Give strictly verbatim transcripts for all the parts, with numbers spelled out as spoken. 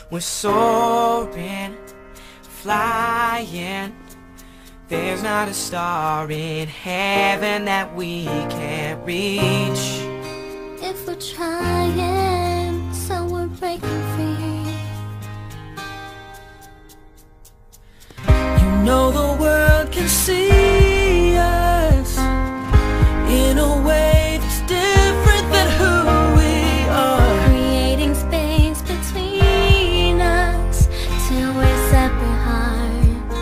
We're soaring, flying. There's not a star in heaven that we can't reach. If we're trying, so we're breaking free. You know the world can see us in a way that's different than who we are. Creating space between us till we're separate hearts.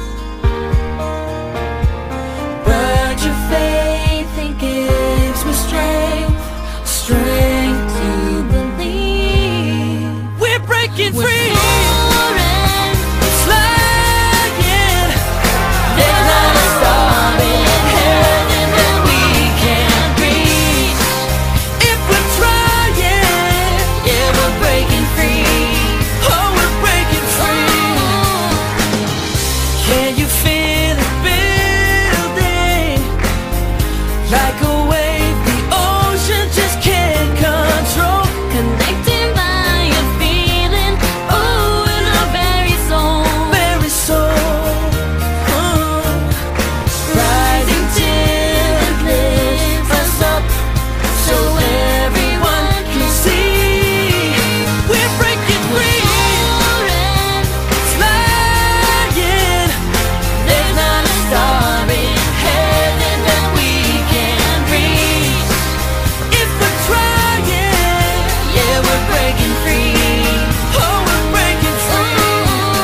But your faith, it gives me strength, strength to believe. We're breaking We're free. soaring, Flying. There's not a star in heaven that we can't reach. If we're trying, yeah, we're breaking free. Oh, we're breaking free. Can you feel it building? Like a wave the ocean just can't control. connecting by a feeling, oh, in our very soul. Very soul. Oh. Rising till it lifts us up so everyone can see. We're breaking free. Soaring, Flying. There's not a star in heaven that we can't reach. If we're trying, yeah, we're breaking free. Oh, we're breaking free.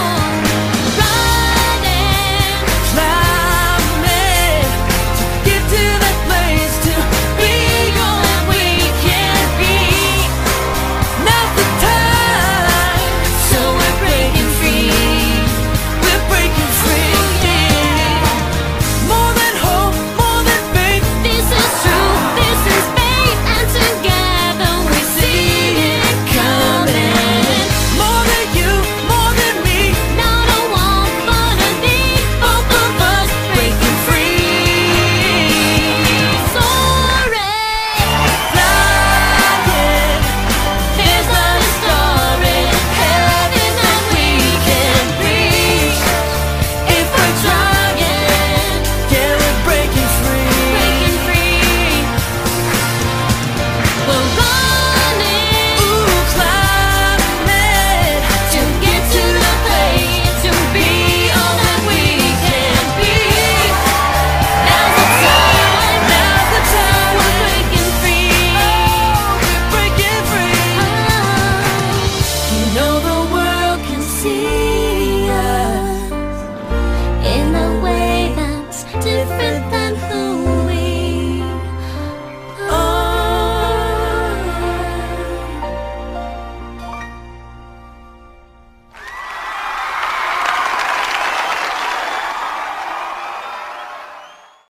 riding, Climbing to get to that place to be all that we can be. Now's the time, so we're breaking free. We're breaking free. More than hope, more than faith. this is true, this is faith, and together we see it coming. More than you, more than me. Not a want, but a need, both of us Breaking free. soaring. Flying. There's not a star in heaven that we can't reach. If we're trying, yeah, we're breaking free. Breaking free, we're running Ooh, climbing to get to the place to be all that we can be. Now's the time, now's the time. we're breaking free. We're breaking free. You know the world can see us In a way that's different than who